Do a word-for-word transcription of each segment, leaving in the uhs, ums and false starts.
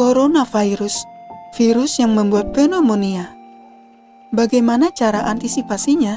Coronavirus, virus yang membuat pneumonia. Bagaimana cara antisipasinya?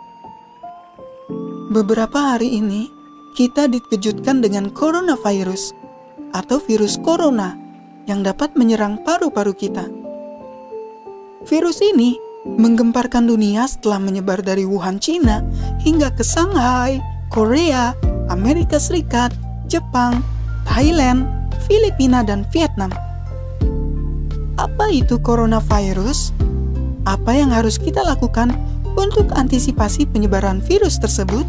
Beberapa hari ini, kita dikejutkan dengan coronavirus atau virus corona yang dapat menyerang paru-paru kita. Virus ini menggemparkan dunia setelah menyebar dari Wuhan, Cina hingga ke Shanghai, Korea, Amerika Serikat, Jepang, Thailand, Filipina, dan Vietnam. Apa itu coronavirus? Apa yang harus kita lakukan untuk antisipasi penyebaran virus tersebut?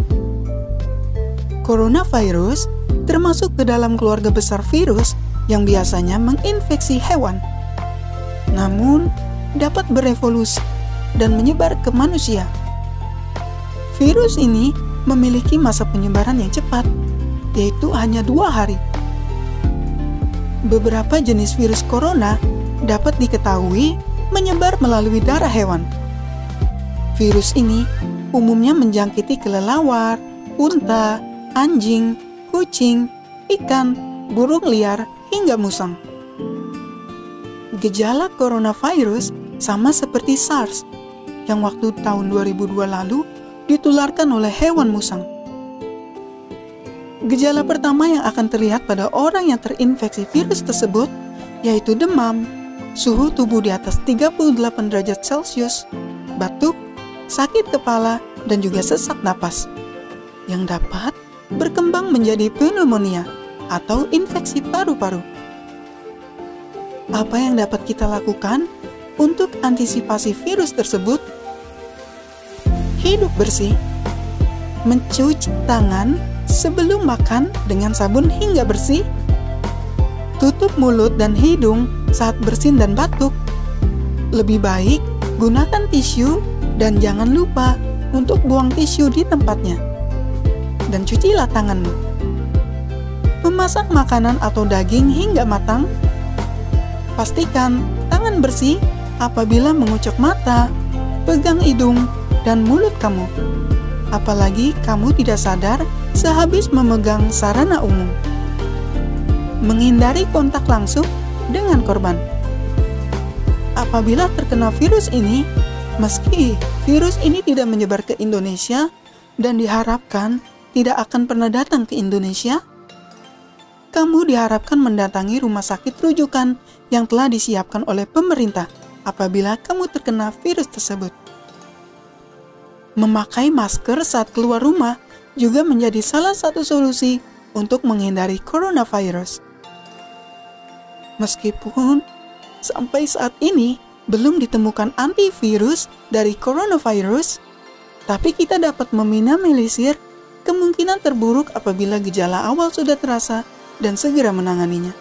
Coronavirus termasuk ke dalam keluarga besar virus yang biasanya menginfeksi hewan, namun dapat berevolusi dan menyebar ke manusia. Virus ini memiliki masa penyebaran yang cepat, yaitu hanya dua hari. Beberapa jenis virus corona dapat diketahui menyebar melalui darah hewan. Virus ini umumnya menjangkiti kelelawar, unta, anjing, kucing, ikan, burung liar, hingga musang. Gejala coronavirus sama seperti SARS yang waktu tahun dua ribu dua lalu ditularkan oleh hewan musang. Gejala pertama yang akan terlihat pada orang yang terinfeksi virus tersebut yaitu demam, suhu tubuh di atas tiga puluh delapan derajat Celcius, batuk, sakit kepala, dan juga sesak napas yang dapat berkembang menjadi pneumonia atau infeksi paru-paru. Apa yang dapat kita lakukan untuk antisipasi virus tersebut? Hidup bersih, mencuci tangan sebelum makan dengan sabun hingga bersih, tutup mulut dan hidung saat bersin dan batuk. Lebih baik gunakan tisu dan jangan lupa untuk buang tisu di tempatnya. Dan cucilah tanganmu. Memasak makanan atau daging hingga matang. Pastikan tangan bersih apabila mengucek mata, pegang hidung, dan mulut kamu. Apalagi kamu tidak sadar sehabis memegang sarana umum. Menghindari kontak langsung dengan korban. Apabila terkena virus ini, meski virus ini tidak menyebar ke Indonesia dan diharapkan tidak akan pernah datang ke Indonesia, kamu diharapkan mendatangi rumah sakit rujukan yang telah disiapkan oleh pemerintah apabila kamu terkena virus tersebut. Memakai masker saat keluar rumah juga menjadi salah satu solusi untuk menghindari coronavirus. Meskipun sampai saat ini belum ditemukan antivirus dari coronavirus, tapi kita dapat meminimalisir kemungkinan terburuk apabila gejala awal sudah terasa dan segera menanganinya.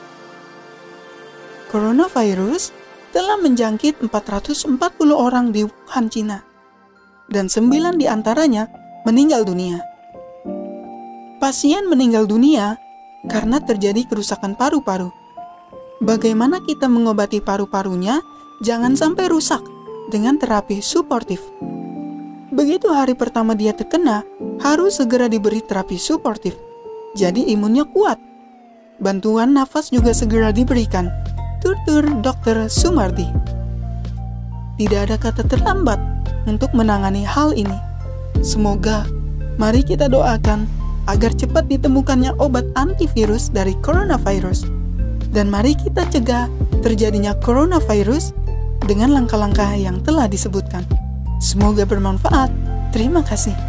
Coronavirus telah menjangkit empat ratus empat puluh orang di Wuhan, Cina, dan sembilan di antaranya meninggal dunia. Pasien meninggal dunia karena terjadi kerusakan paru-paru. Bagaimana kita mengobati paru-parunya jangan sampai rusak dengan terapi suportif. Begitu hari pertama dia terkena, harus segera diberi terapi suportif, jadi imunnya kuat. Bantuan nafas juga segera diberikan. Tutur Dokter Sumardi. Tidak ada kata terlambat untuk menangani hal ini. Semoga, mari kita doakan agar cepat ditemukannya obat antivirus dari coronavirus. Dan mari kita cegah terjadinya coronavirus dengan langkah-langkah yang telah disebutkan. Semoga bermanfaat. Terima kasih.